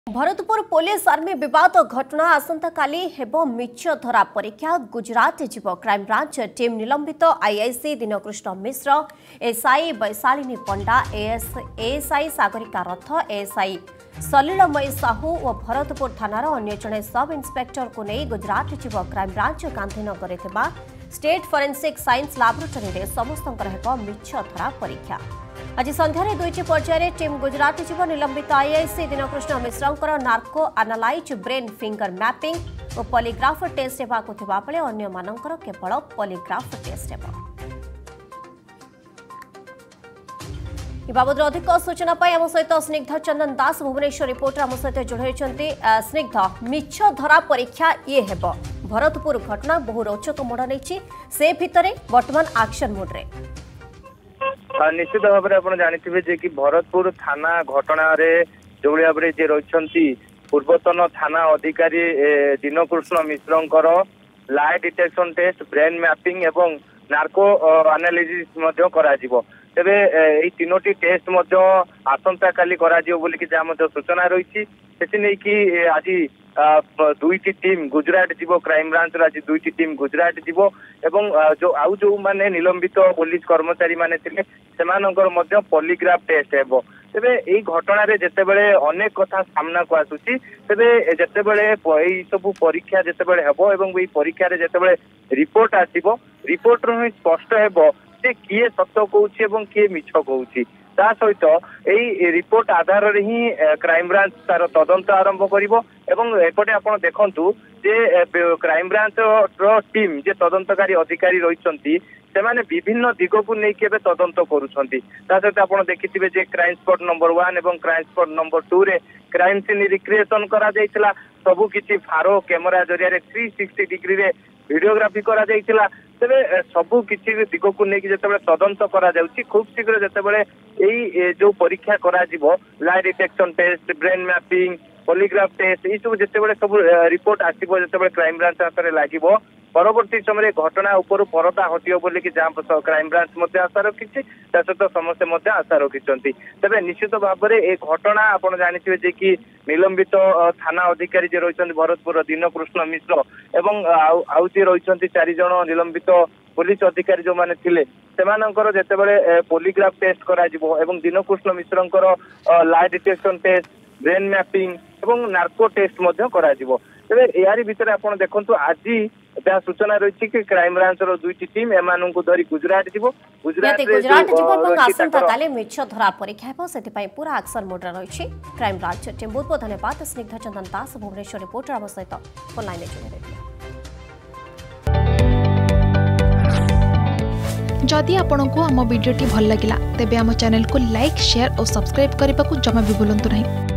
Bharatpur police army विवाद घटना आसंता काली हेबो मिछ धरा परीक्षा गुजरात जीव क्राइमब्रांच टीम निलंबित IIC Dinakrishna Mishra SI Vaishalini Panda ASI Sagarika Rath ASI सलिलमयी Sahu और भरतपुर थानार अन्य जड़े सब इन्स्पेक्टर को नहीं गुजरात जीव crime branch Gandhinagar state forensic science laboratory में समस्त मिछ धरा परीक्षा आज संध्यारे दुईटी पर्यायर टीम गुजरात जीव निलंबित IIC Dinakrishna Mishra narco analyse brain finger mapping और पॉलीग्राफ टेस्ट होगाकुले अन्य मानकर केवल पॉलीग्राफ टेस्ट बाबद अधिक सूचना आम सहित स्निग्ध चंदन दास भुवनेश्वर रिपोर्टर आम सहित जोड़ी स्निग्ध मिछ धरा परीक्षा ये हेब भरतपुर घटना बहु रोचक मोड़ नहीं से भितर वर्तमान एक्शन मोड्रे निश्चित भाव में आप जानते कि भरतपुर थाना घटना जो भाव में रही पूर्वतन थाना अधिकारी Dinakrishna Mishra lie detection test brain mapping एवं नार्को एनालिसिस तेरे यही तीनोटी टेस्ट आसंता काली सूचना रही से आज दुईटी टीम गुजरात जीव क्राइमब्रांच आज दुईटी टीम गुजरात जीव एवं जो माने निलंबित पुलिस कर्मचारी माने थिले सेमानंकर पॉलीग्राफ टेस्ट हेबो तेबे एई घटना रे जेतेबेले अनेक कथा सामना को आसुची तेबे जेतेबेले एई सब परीक्षा जेतेबेले हेबो एवं एई परीक्षा रे जेतेबेले रिपोर्ट आसीबो रिपोर्ट रो स्पष्ट हेबो जे किए सत्य कहूची एवं किए मिछ कहूची ता सहित यही रिपोर्ट आधार रे ही क्राइमब्रांच तार तदंत आरंभ करिवो एवं एपटे आपण देखंतु जे क्राइमब्रांच रो टीम जे तदंतकारी अधिकारी रहिसंती सेमाने विभिन्न दिग को नहीं के तदंत करुछंती ता सहित आपण देखिथिबे जे क्राइम स्पॉट नंबर 1 एवं क्राइम स्पॉट नंबर 2 रे क्राइम सीन रिक्रिएशन करा जायतिला सबु किछि फारो कैमरा जरिया रे 360 डिग्री रे वीडियोग्राफी करा जायतिला तेरे सबु किछि दिग को नहीं जेतेबेले तदंत करा जाउछि खूब शीघ्र जेतेबेले एई जो परीक्षा करा जिवो lie detection test brain mapping polygraph test ये सब जेतेबेले सब रिपोर्ट आसीबो जेतेबेले क्राइम ब्रांच हाथ लागिबो परवर्ती समय घटना ऊपर परदा हटियो बोली कि जहाँ क्राइम ब्रांच आशा रखी सहित समस्ते आशा रखिंट तेज निश्चित भाव में ये घटना आपड़ जानते जे कि निलंबित थाना अधिकारी जे रही भरतपुर दिनकृष्ण मिश्र एवं आउ जे रही 4 जन निलंबित पुलिस अधिकारी जो मैंने थिले सेमानंकर जेतेबेले पॉलीग्राफ टेस्ट करा जिवो एवं दिनकृष्ण मिश्रंकर lie detection test brain mapping एवं नार्को टेस्ट करा जिवो तेरे यारी भितर आपण देखंतु आज जहाँ सूचना रही कि क्राइम ब्रांच रो दुईटी टीम एमानन को धरी गुजरात जीवो गुजरात जीवो आसंता काले मिछ धरा परीक्षा हेबो सेति पई पूरा एक्शन मोड रही क्राइम ब्रांच टीम बहुत बहुत धन्यवाद स्निग्ध चंदन दास भुवनेश्वर रिपोर्टर आम सहित ऑनलाइन जोड़े जदि आपंक आम भिडी भल लगा तेब आम चैनल को लाइक शेयर और सब्सक्राइब करने को जमा भी भूलु नहीं।